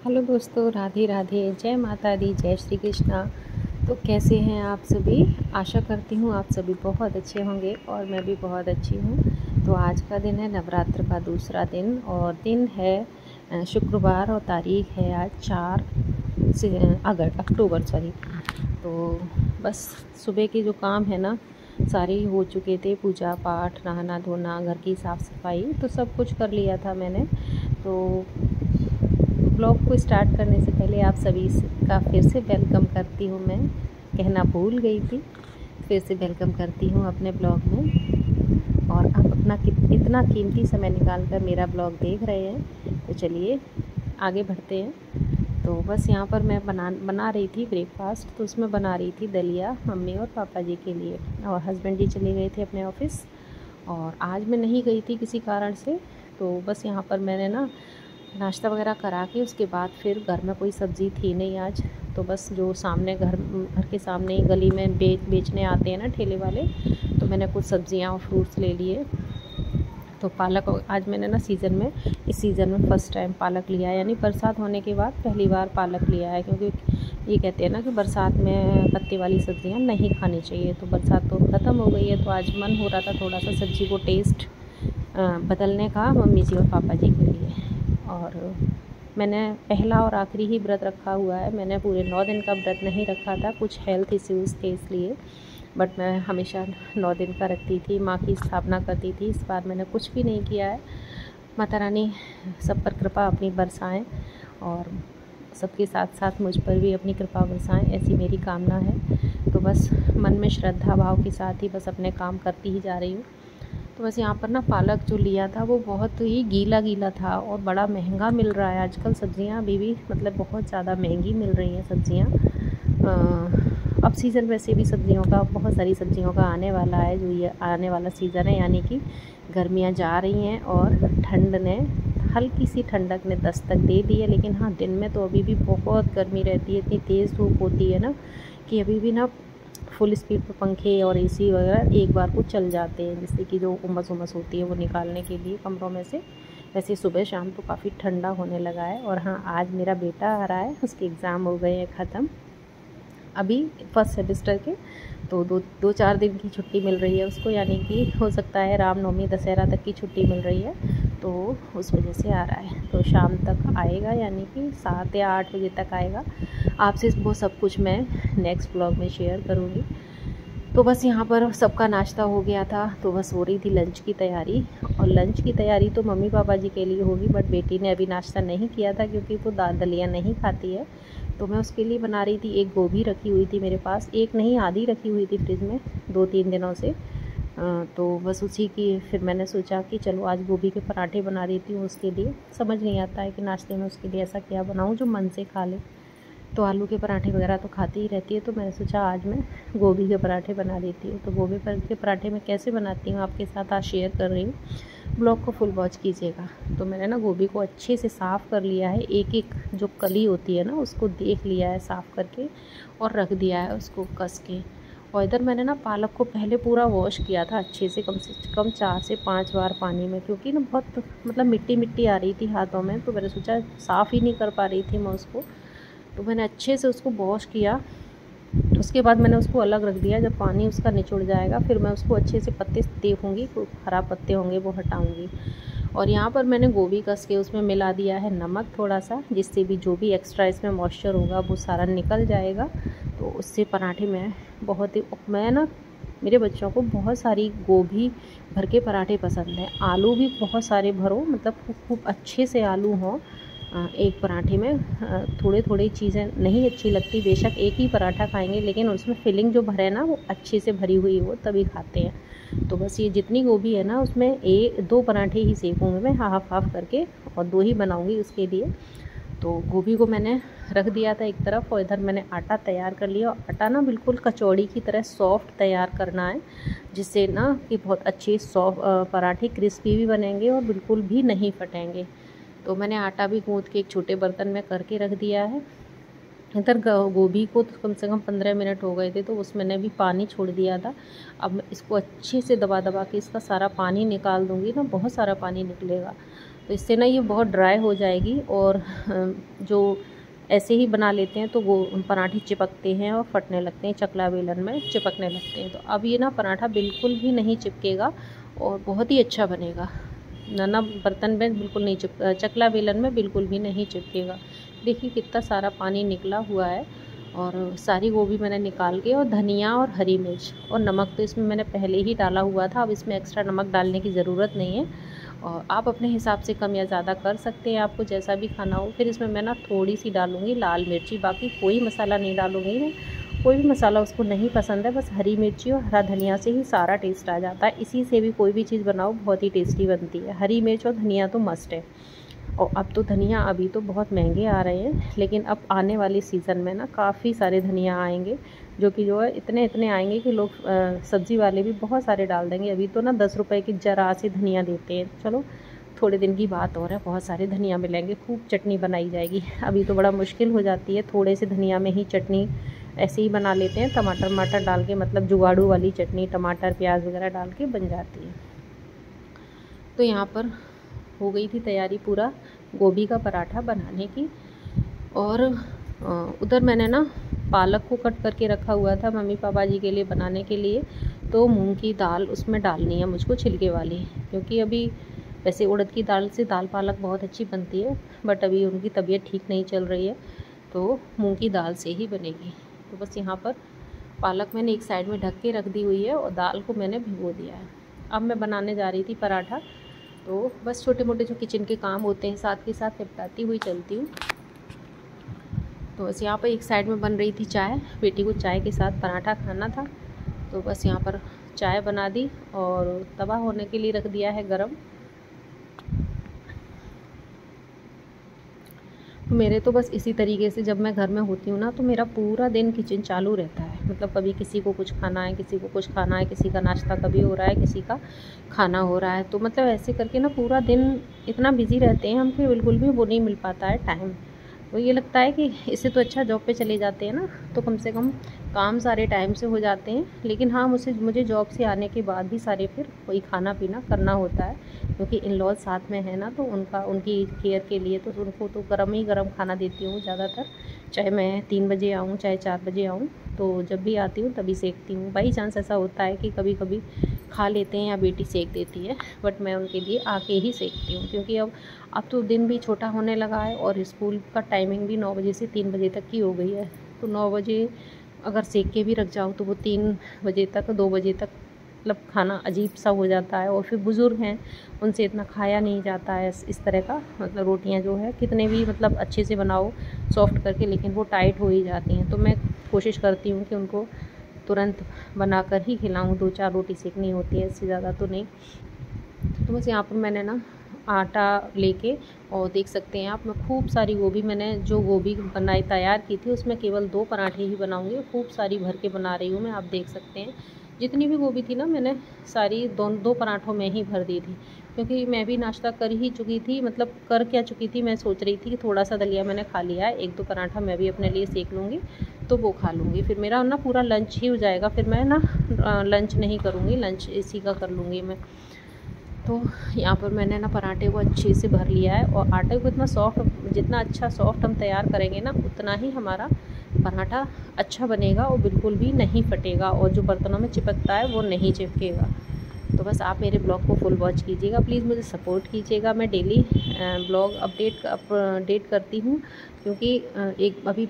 Hello दोस्तों, राधे राधे, जय माता दी, जय श्री कृष्णा। तो कैसे हैं आप सभी? आशा करती हूँ आप सभी बहुत अच्छे होंगे और मैं भी बहुत अच्छी हूँ। तो आज का दिन है नवरात्र का दूसरा दिन और दिन है शुक्रवार और तारीख है आज 4 अक्टूबर सॉरी। तो बस सुबह के जो काम है ना सारे हो चुके थे, पूजा पाठ, नहाना धोना, घर की साफ़ सफाई, तो सब कुछ कर लिया था मैंने। तो ब्लॉग को स्टार्ट करने से पहले आप सभी का फिर से वेलकम करती हूँ। मैं कहना भूल गई थी, फिर से वेलकम करती हूँ अपने ब्लॉग में। और आप अपना इतना कीमती समय निकाल कर मेरा ब्लॉग देख रहे हैं, तो चलिए आगे बढ़ते हैं। तो बस यहाँ पर मैं बना रही थी ब्रेकफास्ट। तो उसमें बना रही थी दलिया मम्मी और पापा जी के लिए, और हस्बैंड जी चले गए थे अपने ऑफिस और आज मैं नहीं गई थी किसी कारण से। तो बस यहाँ पर मैंने ना नाश्ता वगैरह करा के उसके बाद फिर घर में कोई सब्ज़ी थी नहीं आज। तो बस जो सामने घर के सामने ही गली में बेचने आते हैं ना ठेले वाले, तो मैंने कुछ सब्ज़ियाँ और फ्रूट्स ले लिए। तो पालक आज मैंने ना इस सीज़न में फ़र्स्ट टाइम पालक लिया है, यानी बरसात होने के बाद पहली बार पालक लिया है। क्योंकि ये कहते हैं ना कि बरसात में पत्ते वाली सब्ज़ियाँ नहीं खानी चाहिए। तो बरसात तो ख़त्म हो गई है, तो आज मन हो रहा था थोड़ा सा सब्ज़ी को टेस्ट बदलने का मम्मी जी और पापा जी के लिए। और मैंने पहला और आखिरी ही व्रत रखा हुआ है, मैंने पूरे 9 दिन का व्रत नहीं रखा था, कुछ हेल्थ इश्यूज़ थे इसलिए। बट मैं हमेशा 9 दिन का रखती थी, माँ की स्थापना करती थी। इस बार मैंने कुछ भी नहीं किया है। माता रानी सब पर कृपा अपनी बरसाएं और सबके साथ साथ मुझ पर भी अपनी कृपा बरसाएं, ऐसी मेरी कामना है। तो बस मन में श्रद्धा भाव के साथ ही बस अपने काम करती ही जा रही हूँ। तो बस यहाँ पर ना पालक जो लिया था वो बहुत ही गीला गीला था और बड़ा महंगा मिल रहा है आजकल। सब्ज़ियाँ अभी भी मतलब बहुत ज़्यादा महंगी मिल रही हैं सब्ज़ियाँ। अब सीज़न वैसे भी सब्ज़ियों का, बहुत सारी सब्ज़ियों का आने वाला है, जो ये आने वाला सीज़न है, यानी कि गर्मियाँ जा रही हैं और ठंड ने, हल्की सी ठंडक ने दस्तक दे दी है। लेकिन हाँ, दिन में तो अभी भी बहुत गर्मी रहती है, इतनी तेज़ धूप होती है ना कि अभी भी ना फुल स्पीड पर पंखे और एसी वगैरह एक बार को चल जाते हैं, जिससे कि जो उमस होती है वो निकालने के लिए कमरों में से। वैसे सुबह शाम तो काफ़ी ठंडा होने लगा है। और हाँ, आज मेरा बेटा आ रहा है, उसके एग्ज़ाम हो गए हैं ख़त्म अभी फर्स्ट सेमेस्टर के। तो दो चार दिन की छुट्टी मिल रही है उसको, यानी कि हो सकता है रामनवमी दशहरा तक की छुट्टी मिल रही है, तो उस वजह से आ रहा है। तो शाम तक आएगा, यानी कि 7 या 8 बजे तक आएगा। आपसे वो सब कुछ मैं नेक्स्ट ब्लॉग में शेयर करूँगी। तो बस यहाँ पर सबका नाश्ता हो गया था, तो बस हो रही थी लंच की तैयारी। और लंच की तैयारी तो मम्मी पापा जी के लिए होगी, बट बेटी ने अभी नाश्ता नहीं किया था क्योंकि वो दलिया नहीं खाती है। तो मैं उसके लिए बना रही थी। एक गोभी रखी हुई थी मेरे पास, एक नहीं आधी रखी हुई थी फ्रिज में 2-3 दिनों से। तो बस उसी की फिर मैंने सोचा कि चलो आज गोभी के पराठे बना देती हूँ उसके लिए। समझ नहीं आता है कि नाश्ते में उसके लिए ऐसा क्या बनाऊँ जो मन से खा ले। तो आलू के पराठे वगैरह तो खाती ही रहती है, तो मैंने सोचा आज मैं गोभी के पराठे बना देती हूँ। तो गोभी के पराठे मैं कैसे बनाती हूँ आपके साथ आज शेयर कर रही हूँ, ब्लॉग को फुल वॉच कीजिएगा। तो मैंने ना गोभी को अच्छे से साफ़ कर लिया है, एक एक जो कली होती है ना उसको देख लिया है साफ़ करके और रख दिया है उसको कस के। और इधर मैंने ना पालक को पहले पूरा वॉश किया था अच्छे से कम 4 से 5 बार पानी में, क्योंकि ना बहुत मतलब मिट्टी मिट्टी आ रही थी हाथों में। तो मैंने सोचा साफ़ ही नहीं कर पा रही थी मैं उसको, तो मैंने अच्छे से उसको वॉश किया। उसके बाद मैंने उसको अलग रख दिया। जब पानी उसका निचुड़ जाएगा फिर मैं उसको अच्छे से पत्ते देखूँगी, ख़राब पत्ते होंगे वो हटाऊँगी। और यहाँ पर मैंने गोभी कस के उसमें मिला दिया है नमक थोड़ा सा, जिससे भी जो भी एक्स्ट्रा इसमें मॉइस्चर होगा वो सारा निकल जाएगा। तो उससे पराठे में बहुत ही, मैं ना मेरे बच्चों को बहुत सारी गोभी भर के पराठे पसंद हैं। आलू भी बहुत सारे भरो, मतलब खूब अच्छे से आलू हों एक पराठे में। थोड़े थोड़े चीज़ें नहीं अच्छी लगती, बेशक एक ही पराठा खाएंगे लेकिन उसमें फिलिंग जो भरे ना वो अच्छे से भरी हुई हो तभी खाते हैं। तो बस ये जितनी गोभी है ना उसमें 2 पराठे ही सेकूँगी मैं, हाफ हाफ करके, और 2 ही बनाऊँगी उसके लिए। तो गोभी को मैंने रख दिया था एक तरफ, और इधर मैंने आटा तैयार कर लिया। आटा ना बिल्कुल कचौड़ी की तरह सॉफ्ट तैयार करना है, जिससे ना कि बहुत अच्छे सॉफ्ट पराठे क्रिस्पी भी बनेंगे और बिल्कुल भी नहीं फटेंगे। तो मैंने आटा भी गूँथ के एक छोटे बर्तन में करके रख दिया है। इधर गोभी को तो कम से कम 15 मिनट हो गए थे, तो उसमें मैंने भी पानी छोड़ दिया था। अब मैं इसको अच्छे से दबा दबा के इसका सारा पानी निकाल दूँगी ना, बहुत सारा पानी निकलेगा। तो इससे ना ये बहुत ड्राई हो जाएगी और जो ऐसे ही बना लेते हैं तो वो पराठे चिपकते हैं और फटने लगते हैं, चकला बेलन में चिपकने लगते हैं। तो अब ये ना पराठा बिल्कुल भी नहीं चिपकेगा और बहुत ही अच्छा बनेगा। ना बर्तन में बिल्कुल नहीं चकला बेलन में बिल्कुल भी नहीं चिपकेगा। देखिए कितना सारा पानी निकला हुआ है और सारी गोभी मैंने निकाल के, और धनिया और हरी मिर्च और नमक तो इसमें मैंने पहले ही डाला हुआ था, अब इसमें एक्स्ट्रा नमक डालने की ज़रूरत नहीं है। और आप अपने हिसाब से कम या ज़्यादा कर सकते हैं, आपको जैसा भी खाना हो। फिर इसमें मैं ना थोड़ी सी डालूँगी लाल मिर्ची, बाकी कोई मसाला नहीं डालूँगी मैं। कोई भी मसाला उसको नहीं पसंद है, बस हरी मिर्ची और हरा धनिया से ही सारा टेस्ट आ जाता है। इसी से भी कोई भी चीज़ बनाओ बहुत ही टेस्टी बनती है। हरी मिर्च और धनिया तो मस्ट है। और अब तो धनिया अभी तो बहुत महंगे आ रहे हैं, लेकिन अब आने वाले सीज़न में ना काफ़ी सारे धनिया आएंगे, जो है इतने आएंगे कि लोग सब्ज़ी वाले भी बहुत सारे डाल देंगे। अभी तो ना 10 रुपए की जरा से धनिया देते हैं। चलो थोड़े दिन की बात और है, बहुत सारे धनिया मिलेंगे, खूब चटनी बनाई जाएगी। अभी तो बड़ा मुश्किल हो जाती है, थोड़े से धनिया में ही चटनी ऐसे ही बना लेते हैं, टमाटर डाल के, मतलब जुगाड़ू वाली चटनी, टमाटर प्याज वगैरह डाल के बन जाती है। तो यहाँ पर हो गई थी तैयारी पूरा गोभी का पराठा बनाने की। और उधर मैंने ना पालक को कट करके रखा हुआ था मम्मी पापा जी के लिए बनाने के लिए। तो मूंग की दाल उसमें डालनी है मुझको, छिलके वाली, क्योंकि अभी वैसे उड़द की दाल से दाल पालक बहुत अच्छी बनती है, बट अभी उनकी तबीयत ठीक नहीं चल रही है, तो मूंग की दाल से ही बनेगी। तो बस यहाँ पर पालक मैंने एक साइड में ढक के रख दी हुई है और दाल को मैंने भिगो दिया है। अब मैं बनाने जा रही थी पराठा, तो बस छोटे मोटे जो किचन के काम होते हैं साथ के साथ निपटाती हुई चलती हूँ। तो बस यहाँ पर एक साइड में बन रही थी चाय, बेटी को चाय के साथ पराठा खाना था, तो बस यहाँ पर चाय बना दी और तवा होने के लिए रख दिया है गरम। मेरे तो बस इसी तरीके से जब मैं घर में होती हूँ ना, तो मेरा पूरा दिन किचन चालू रहता है। मतलब कभी किसी को कुछ खाना है, किसी को कुछ खाना है, किसी का नाश्ता कभी हो रहा है, किसी का खाना हो रहा है, तो मतलब ऐसे करके ना पूरा दिन इतना बिज़ी रहते हैं हम कि बिल्कुल भी वो नहीं मिल पाता है टाइम। तो ये लगता है कि इससे तो अच्छा जॉब पे चले जाते हैं ना, तो कम से कम काम सारे टाइम से हो जाते हैं। लेकिन हाँ, मुझे जॉब से आने के बाद भी सारे फिर वही खाना पीना करना होता है, क्योंकि इन लॉज साथ में है ना, तो उनकी केयर के लिए तो उनको तो गर्म ही गर्म खाना देती हूँ ज़्यादातर। चाहे मैं 3 बजे आऊँ चाहे 4 बजे आऊँ, तो जब भी आती हूँ तभी सेकती हूँ। बाई चांस ऐसा होता है कि कभी कभी खा लेते हैं या बेटी सेक देती है, बट मैं उनके लिए आके ही सेकती हूँ, क्योंकि अब तो दिन भी छोटा होने लगा है और स्कूल का टाइमिंग भी 9 बजे से 3 बजे तक की हो गई है। तो 9 बजे अगर सेक के भी रख जाओ तो वो 3 बजे तक 2 बजे तक मतलब खाना अजीब सा हो जाता है। और फिर बुज़ुर्ग हैं, उनसे इतना खाया नहीं जाता है इस तरह का। मतलब रोटियां जो है कितने भी मतलब अच्छे से बनाओ सॉफ्ट करके, लेकिन वो टाइट हो ही जाती हैं। तो मैं कोशिश करती हूँ कि उनको तुरंत बनाकर ही खिलाऊँ। 2-4 रोटी सेकनी होती है, इससे ज़्यादा तो नहीं। तो बस यहाँ पर मैंने ना आटा लेके, और देख सकते हैं आप, मैं खूब सारी गोभी, मैंने जो गोभी बनाई तैयार की थी उसमें केवल 2 पराठे ही बनाऊंगी, खूब सारी भर के बना रही हूँ मैं। आप देख सकते हैं जितनी भी गोभी थी ना, मैंने सारी 2 पराठों में ही भर दी थी, क्योंकि मैं भी नाश्ता कर ही चुकी थी। मतलब कर क्या चुकी थी, मैं सोच रही थी कि थोड़ा सा दलिया मैंने खा लिया है, 1-2 पराठा मैं भी अपने लिए सेक लूँगी तो वो खा लूँगी, फिर मेरा ना पूरा लंच ही हो जाएगा। फिर मैं ना लंच नहीं करूँगी, लंच इसी का कर लूँगी मैं। तो यहाँ पर मैंने ना पराठे को अच्छे से भर लिया है, और आटे को इतना सॉफ्ट, जितना अच्छा सॉफ्ट हम तैयार करेंगे ना, उतना ही हमारा पराठा अच्छा बनेगा और बिल्कुल भी नहीं फटेगा, और जो बर्तनों में चिपकता है वो नहीं चिपकेगा। तो बस आप मेरे ब्लॉग को फुल वॉच कीजिएगा, प्लीज़ मुझे सपोर्ट कीजिएगा। मैं डेली ब्लॉग अपडेट करती हूँ, क्योंकि एक अभी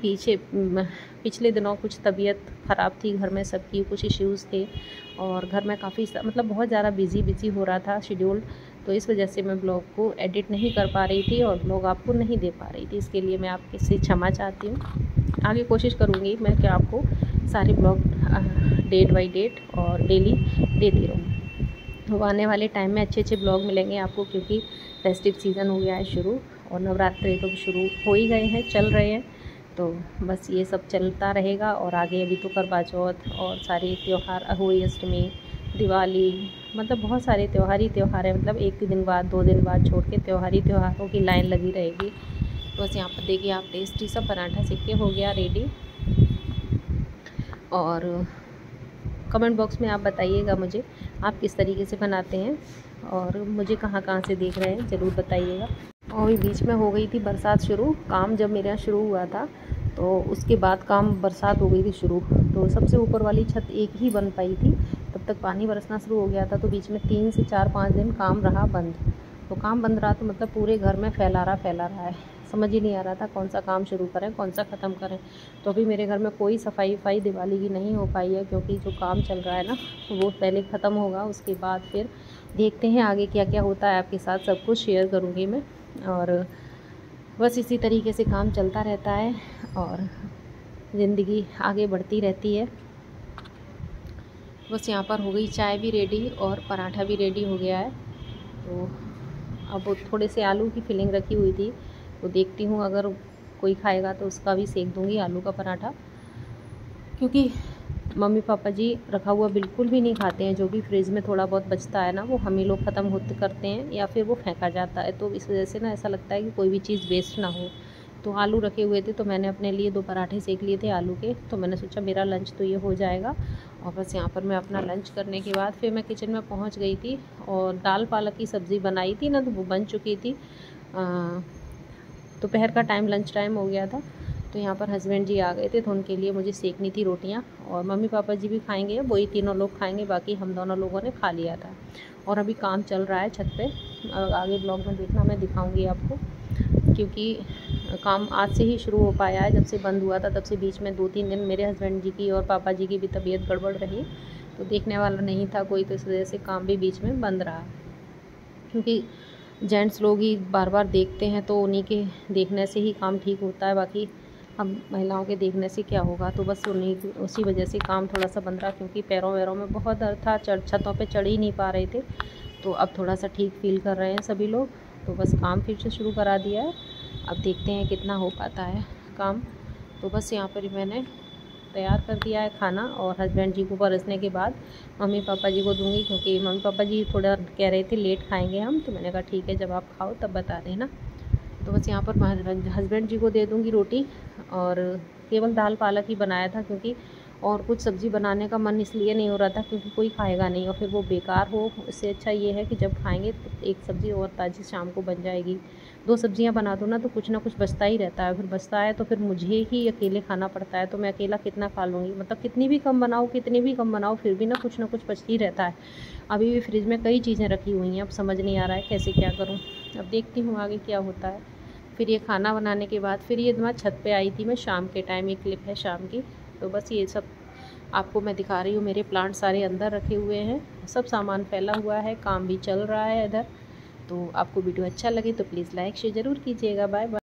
पिछले दिनों कुछ तबीयत ख़राब थी घर में, सबकी कुछ इश्यूज़ थे, और घर में काफ़ी मतलब बहुत ज़्यादा बिज़ी हो रहा था शेड्यूल। तो इस वजह से मैं ब्लॉग को एडिट नहीं कर पा रही थी और ब्लॉग आपको नहीं दे पा रही थी। इसके लिए मैं आपके से क्षमा चाहती हूँ। आगे कोशिश करूँगी मैं कि आपको सारे ब्लॉग डेट बाय डेट और डेली देती रहूँ। तो आने वाले टाइम में अच्छे ब्लॉग मिलेंगे आपको, क्योंकि फेस्टिव सीज़न हो गया है शुरू, और नवरात्रि तो शुरू हो ही गए हैं, चल रहे हैं। तो बस ये सब चलता रहेगा, और आगे अभी तो करवा चौथ और सारे त्यौहार, अहोई अष्टमी, दिवाली, मतलब बहुत सारे त्यौहार है। मतलब 1 दिन बाद 2 दिन बाद छोड़ के त्योहारों की लाइन लगी रहेगी। तो बस यहाँ पर देखिए आप, टेस्टी सा पराठा सेक के हो गया रेडी। और कमेंट बॉक्स में आप बताइएगा मुझे आप किस तरीके से बनाते हैं। और मुझे कहाँ कहाँ से देख रहे हैं ज़रूर बताइएगा। और बीच में हो गई थी बरसात शुरू। काम जब मेरे यहाँ शुरू हुआ था तो उसके बाद काम बरसात हो गई थी शुरू। तो सबसे ऊपर वाली छत एक ही बन पाई थी, तब तक पानी बरसना शुरू हो गया था। तो बीच में 3 से 4-5 दिन काम रहा बंद। तो काम बंद रहा तो मतलब पूरे घर में फैला रहा है। समझ ही नहीं आ रहा था कौन सा काम शुरू करें, कौन सा ख़त्म करें। तो अभी मेरे घर में कोई सफाई दिवाली की नहीं हो पाई है, क्योंकि जो काम चल रहा है ना वो पहले ख़त्म होगा, उसके बाद फिर देखते हैं आगे क्या क्या होता है। आपके साथ सब कुछ शेयर करूँगी मैं। और बस इसी तरीके से काम चलता रहता है और ज़िंदगी आगे बढ़ती रहती है। बस यहाँ पर हो गई चाय भी रेडी और पराठा भी रेडी हो गया है। तो अब थोड़े से आलू की फिलिंग रखी हुई थी, तो देखती हूँ अगर कोई खाएगा तो उसका भी सेक दूँगी आलू का पराठा, क्योंकि मम्मी पापा जी रखा हुआ बिल्कुल भी नहीं खाते हैं। जो भी फ्रिज में थोड़ा बहुत बचता है ना वो हम ही लोग ख़त्म होते करते हैं या फिर वो फेंका जाता है। तो इस वजह से ना ऐसा लगता है कि कोई भी चीज़ वेस्ट ना हो। तो आलू रखे हुए थे तो मैंने अपने लिए 2 पराठे सेक लिए थे आलू के। तो मैंने सोचा मेरा लंच तो ये हो जाएगा। और बस यहाँ पर मैं अपना लंच करने के बाद फिर मैं किचन में पहुँच गई थी और दाल पालक की सब्ज़ी बनाई थी ना, तो वो बन चुकी थी। दोपहर का टाइम लंच टाइम हो गया था। तो यहाँ पर हस्बैंड जी आ गए थे तो उनके लिए मुझे सेकनी थी रोटियाँ। और मम्मी पापा जी भी खाएंगे, वही तीनों लोग खाएंगे, बाकी हम दोनों लोगों ने खा लिया था। और अभी काम चल रहा है छत पे। आगे ब्लॉग में देखना, मैं दिखाऊंगी आपको, क्योंकि काम आज से ही शुरू हो पाया है। जब से बंद हुआ था तब से बीच में 2-3 दिन मेरे हस्बैंड जी की और पापा जी की भी तबीयत गड़बड़ रही, तो देखने वाला नहीं था कोई, तो इस वजह से काम भी बीच में बंद रहा। क्योंकि जेंट्स लोग ही बार बार देखते हैं तो उन्हीं के देखने से ही काम ठीक होता है, बाकी हम महिलाओं के देखने से क्या होगा। तो बस उसी वजह से काम थोड़ा सा बंद रहा, क्योंकि पैरों वैरों में बहुत दर्द था, छतों पे चढ़ ही नहीं पा रहे थे। तो अब थोड़ा सा ठीक फील कर रहे हैं सभी लोग। तो बस काम फिर से शुरू करा दिया है, अब देखते हैं कितना हो पाता है काम। तो बस यहाँ पर ही मैंने तैयार कर दिया है खाना और हस्बैंड जी को परसने के बाद मम्मी पापा जी को दूंगी, क्योंकि मम्मी पापा जी थोड़ा कह रहे थे लेट खाएंगे हम। तो मैंने कहा ठीक है, जब आप खाओ तब बता देना। तो बस यहाँ पर हस्बैंड जी को दे दूँगी रोटी। और केवल दाल पालक ही बनाया था, क्योंकि और कुछ सब्ज़ी बनाने का मन इसलिए नहीं हो रहा था क्योंकि कोई खाएगा नहीं और फिर वो बेकार हो। इससे अच्छा ये है कि जब खाएंगे तो एक सब्ज़ी और ताज़ी शाम को बन जाएगी। 2 सब्ज़ियाँ बना दो ना तो कुछ ना कुछ बचता ही रहता है, फिर बचता है तो फिर मुझे ही अकेले खाना पड़ता है। तो मैं अकेला कितना खा लूँगी, मतलब कितनी भी कम बनाओ फिर भी ना कुछ ही रहता है। अभी भी फ्रिज में कई चीज़ें रखी हुई हैं, अब समझ नहीं आ रहा है कैसे क्या करूँ। अब देखती हूँ आगे क्या होता है। फिर ये खाना बनाने के बाद फिर ये मैं छत पे आई थी, मैं शाम के टाइम, ये क्लिप है शाम की। तो बस ये सब आपको मैं दिखा रही हूँ। मेरे प्लांट सारे अंदर रखे हुए हैं, सब सामान फैला हुआ है, काम भी चल रहा है इधर। तो आपको वीडियो अच्छा लगे तो प्लीज़ लाइक शेयर ज़रूर कीजिएगा। Bye bye.